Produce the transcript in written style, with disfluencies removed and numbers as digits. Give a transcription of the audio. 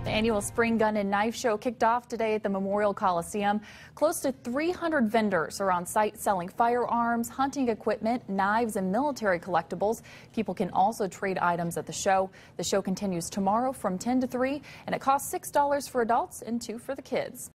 The annual Spring Gun and Knife Show kicked off today at the Memorial Coliseum. Close to 300 vendors are on site selling firearms, hunting equipment, knives, and military collectibles. People can also trade items at the show. The show continues tomorrow from 10 to 3, and it costs $6 for adults and $2 for the kids.